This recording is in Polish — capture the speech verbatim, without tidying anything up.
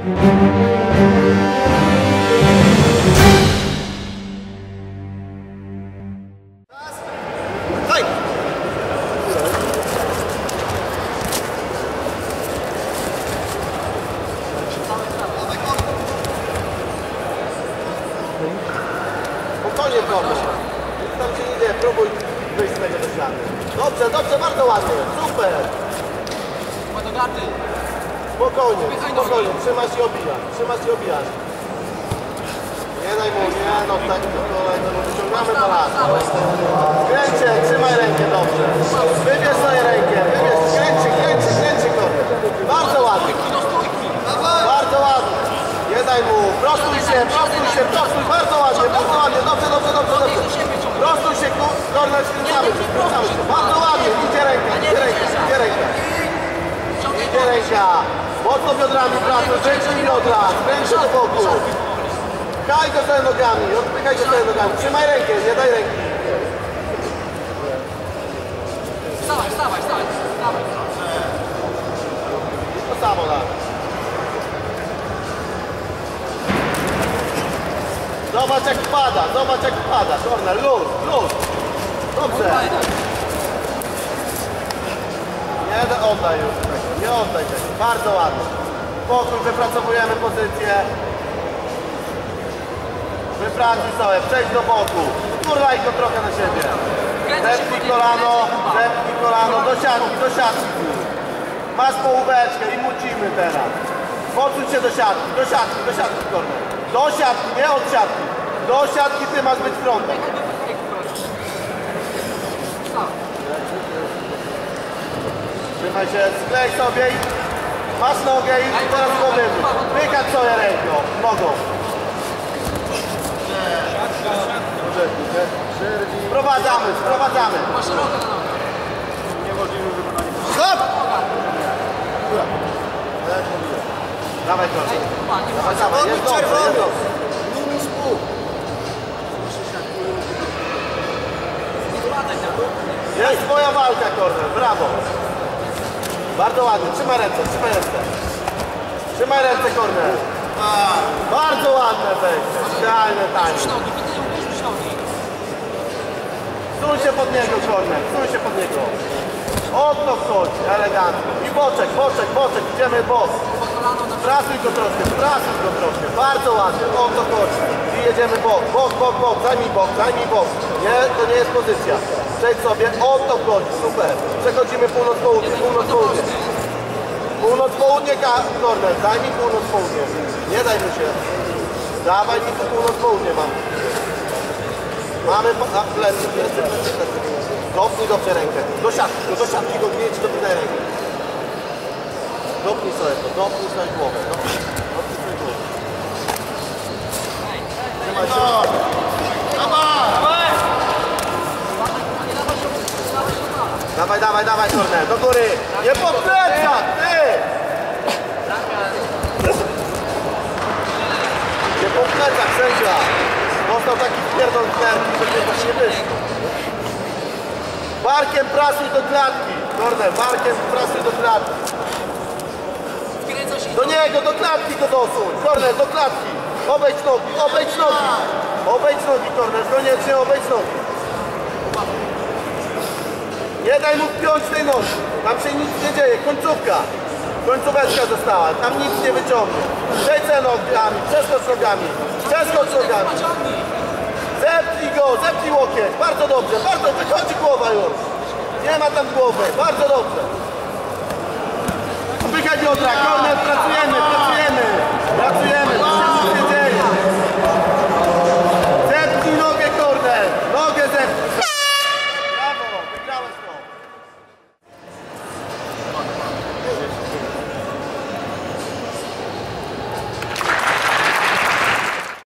Spokojnie, problem. Nic tam się nie dzieje, próbuj wyjść z tego do ściany. Dobrze, dobrze, bardzo ładnie, super. Spokojnie, spokojnie, trzymasz i obijasz, trzymasz i obijasz. Nie daj mu, nie, no tak, to kolejno, no wyciągamy balans. Kręcie, trzymaj rękę dobrze. Wybierz sobie rękę, wybierz, kręci, kręci, kręci kogoś. Bardzo ładnie. Bardzo ładnie. Nie daj mu, prostuj się, prostuj się, prostuj, bardzo ładnie, bardzo ładnie, dobrze, dobrze, dobrze, dobrze. Prostuj się, korner, skręcamy się, skręcamy się. Bardzo ładnie, idzie ręka, idzie ręka, idzie ręka. Idzie ręka. Mocno biodrami, pracuj, ręczny biodra, skręć się do boku. Pchaj go sobie nogami, odpychaj go sobie nogami, trzymaj rękę, nie daj ręki. Wstawaj, wstawaj, wstawaj, wstawaj. To samo tak. Zobacz jak wpada, zobacz jak wpada, korner, luz, luz. Dobrze. Nie oddaj już tego, nie oddaj tego, bardzo ładnie. Pokój, wypracowujemy pozycję. Wypracuj sobie, przejdź do boku. Kurwaj go trochę na siebie. Zepnij kolano, zepnij kolano, do siatki, do siatki. Masz połóweczkę i mucimy teraz. Odsuń się do siatki, do siatki, do siatki, korner. Do siatki, nie od siatki. Do siatki ty masz być frontem. Trzymaj się, sklej sobie i masz nogę i teraz głowę. Wykać sobie ręką, nogą. Sprowadzamy, sprowadzamy. Stop! Dawaj proszę. Dawaj, dawaj, jest dobrze, jest dobrze. Jest twoja walka, korner, brawo. Bardzo ładnie, trzymaj ręce, trzymaj ręce. Trzymaj ręce, korner. Bardzo ładne wejście, idealne tańce. Suń się pod niego, korner, suń się pod niego. O to wchodzi, elegancko. I boczek, boczek, boczek, idziemy bok. Prasuj go troszkę, prasuj go troszkę. Bardzo ładnie, o to chodzi. I jedziemy bok, bok, bok, bok, zajmij bok, zajmij bok. Nie, to nie jest pozycja. Przejdź sobie, o to chodzi, super. Przechodzimy północ-południe, północ-południe. Północ-południe, korner, zajmij północ-południe. Nie daj mu się. Dawaj mi tu północ-południe mam. Mamy a, plecy, plecy, plecy, plecy. Dopnij dobrze rękę. Do siatki, do siatki go gnieć, dopnij rękę. Dopnij sobie to, dopnij sobie głowę. Dopnij, dopnij sobie głowę. Trzymaj się. Dawaj, dawaj, dawaj, korner, do góry. Nie po plecach, ty! Nie po plecach, sędzia. Dostał taki pierdol knerki, że to się nie wyszło. Barkiem prasuj do klatki. Korner, barkiem prasuj do klatki. Do niego, do klatki go dosuń. Korner, do klatki. Obejdź nogi, obejdź nogi. Obejdź nogi, korner, koniecznie obejdź nogi. Nie daj mu wpiąć tej nogi. Tam się nic nie dzieje, końcówka. Końcóweczka została, tam nic nie wyciągnie. Przejdź nogami, przeskocz nogami. Przeskocz nogami. Zepnij go, zepnij łokieć. Bardzo dobrze, bardzo, wychodzi głowa już. Nie ma tam głowy, bardzo dobrze. Wychodź biodra, korner, pracujemy, pracujemy. Pracujemy.